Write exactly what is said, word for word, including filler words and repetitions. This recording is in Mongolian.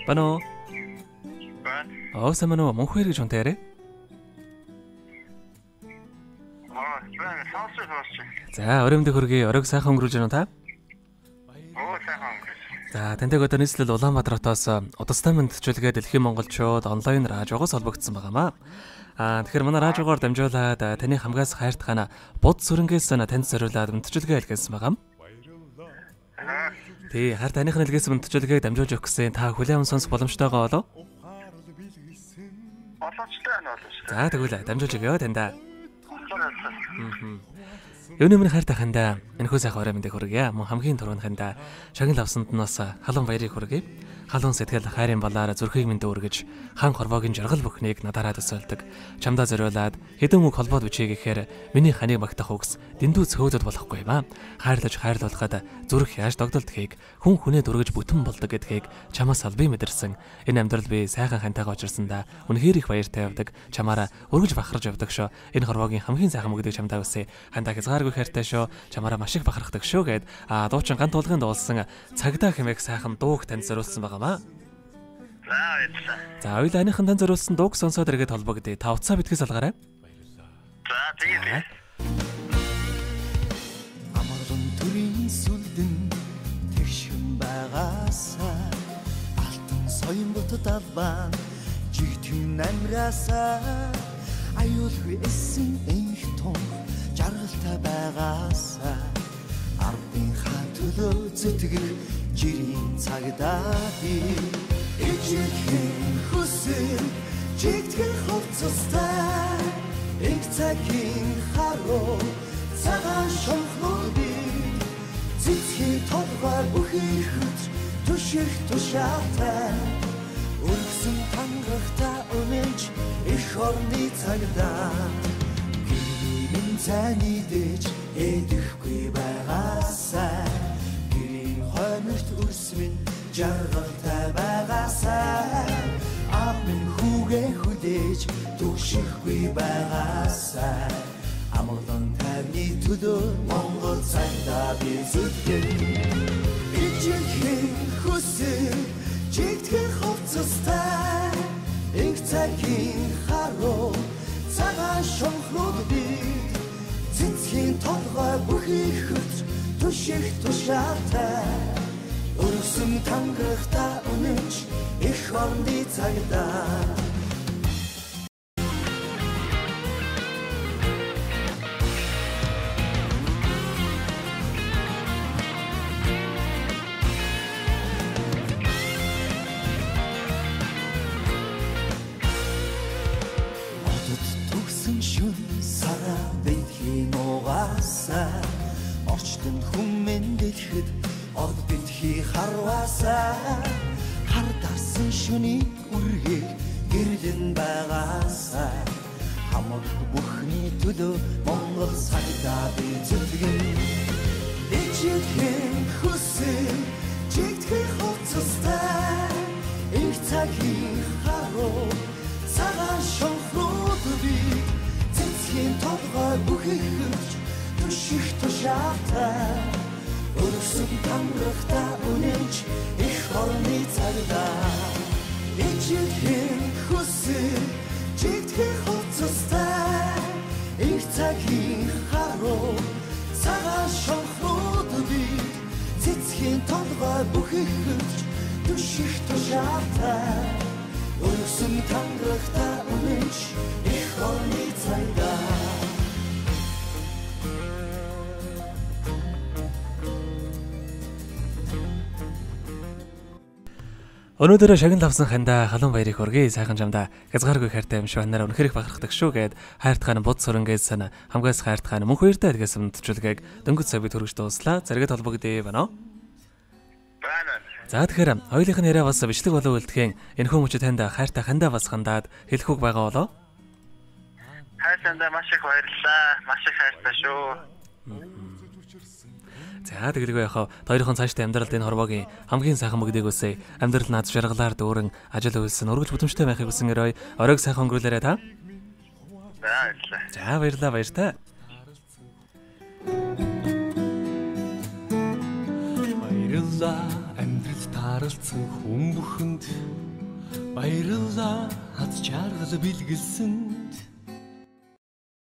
Бано. Байна. Аа самано мөнх хоёр гэж унтаарэ. Аа, байна. Сонсож байна. За, өрөөмдө хөргий оройг сайхан өнгөрүүлж байна та? Оо, сайхан өнгөрсөн. За, тантай одоо нийслэл Улаанбаатар хотоос удастай мэндчилгээ Дэлхийн монголчууд онлайн радиогоос холбогдсон байгаамаа. Аа, тэгэхээр манай радиогоор дамжуулаад таны хамгаас хайртахана буд сүрэнгээс танд зориулаад мэндчилгээ хэлгээсэн байгаа юм. Тий, хар таних нэлгээс мэндчилгээг дамжуулж өгөх гэсэн та хүлээм сонсох боломжтойгоо болов? Боломжтой байна болов. За, тэгвэл дамжуулж өгөө тандаа. Мм. Юуны минь хайртахандаа энэхүү сайхан орой мэндийг хүргье. Мөн хамгийн түрүүнхэндээ шагнал авсанд нь бас халуун баярыг хүргэе. Халуун сэтгэл хайрын балаар зүрхийг минь дүүргэж хан хорвоогийн жаргал бүхнийг надараа төсөөлдөг. Чамдаа зориулаад хэдэн үг холбоод бичээ гэхээр миний ханыг магтах үгс дэндүү цөөдөд болохгүй юм аа. Хайрлаж хайрлуулахад зүрх яаж догдолдохыг хүн хүнээ дүүргэж бүтэн болдог гэдгийг чамаас аль би мэдэрсэн. Энэ амьдрал би сайхан хантайгаа учирсандаа үнэхээр их баяртай явдаг. Чамаараа өргөж бахарж явдаг шо. Энэ хорвоогийн хамгийн сайхан мөгдөг чамдаа үсэ. Хантаа хязгааргүй хайртай шо. Чамаараа маш их бахархдаг шо гэд а дуучин гант тулгын дуулсан цагдаа хэмээх сайхан дууг танд зориулсан байгаа. За хоёул аныхан тань зориулсан дууг сонсоод иргэд холбогдъё. Та утсаа битгий салгаарай. За тэгээд амархан төрийн сүлдэн тэгшин байгаасаа алтан соён бот талбан жигтэн амраасаа аюулгүй эсэн энх том жаргалтай байгаасаа ардын хатөлөө зүтгэх жирийн цагдаа би ичхэн хүсэл жигтгэн хувцастай их цагийн харуу цагаан шонхнууд цэцгийн толгой бүхий хөт түших тушаатай өргсөн тангарахта өнөж их орны цагдаа гэрийн цааны дэж эдэхгүй байгаасаа хойморт үрсмэн жаргалтай байгаасаа амин хүүгээ хүлээж түгшихгүй байгаасаа амгалан тайвны төлөө Монгол цагдаа би зүтгэн ичхэн хүсэл жигтгэн хувцастай инх цагийн харуу цагаан шонхнууд би цэцгийн толгой бүхий хөт түших тушаатай өргсөн тангарахта өнөж их орны цагдаа одод төгсөн шүн сараа битхийн угаасаа орчлон хүмэн дэлхэд од битхий харвасаа хар дарсан шүний үргийг гэрлэн байгаасаа хамаг бүхний төлөө Монгол цагдаа би зүтгэн ичхэн хүсэл жигтгэн хувцастай их цагийн харуу цагаан шонхнууд би цэцгийн толгой бүхий хөт түших тушаатай өргсөн тангарахта өнөж их орны цагдаа ичхэн хүсэл жигтгэн хувцастай их цагийн харуу цагаан шонхнууд би цэцгийн толгой бүхий хөт түших тушаатай өргсөн тангарахта өнөж их орны цагдаа Өнөөдөр шагнал авсан хандаа халуун баярыг хүргэе. Сайхан чамдаа хязгааргүй хайртай юм шүү. Анараа үнэхээр их бахархдаг шүү гэд хайртахаан буд сүрэнгээс sana хамгаас хайртахаан мөнх хоёртай адгаас мэдчилгээг дөнгөж сая бид хүргэж дууслаа. Зэрэгэд холбогдъё байна уу? байна. За тэгэхээр хоёулынх нь яриа бас бичлэг болов үлдэхин энэхүү мөчөд танд хайртай хандаа бас хандаад хэлэх үг байгаа болоо? Хайртандаа маш их баярлалаа. Маш их хайртай шүү. За тэгэлгүй яхаа хоёрын цаашдаа амьдралд энэ хорвоогийн хамгийн сайхан мөгдөг үсэ амьдрал наад жаргалаар дүүрэн ажил үйлсэн өргөж бүдэмжтэй байхыг хүсэн өрөө оройг сайхан өнгөрүүлээрэй та. Баярлалаа. За баярлалаа баяртай. баярлалаа амьдрал та Харалцсан хүн бүхэнд баярлалаа хаз чаргал бэлгэлсэн